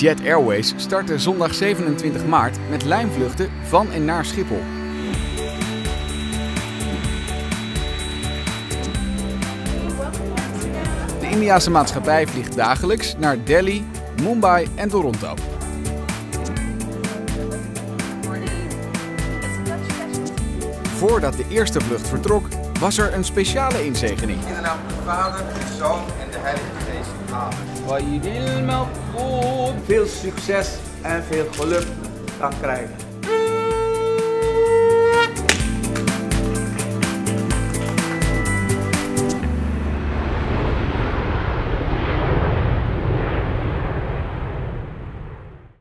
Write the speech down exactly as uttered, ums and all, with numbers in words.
Jet Airways startte zondag zevenentwintig maart met lijnvluchten van en naar Schiphol. De Indiase maatschappij vliegt dagelijks naar Delhi, Mumbai en Toronto. Voordat de eerste vlucht vertrok, was er een speciale inzegening. In de naam van de Vader, de Zoon en de Heilige Geest. Amen. Veel succes en veel geluk kan krijgen.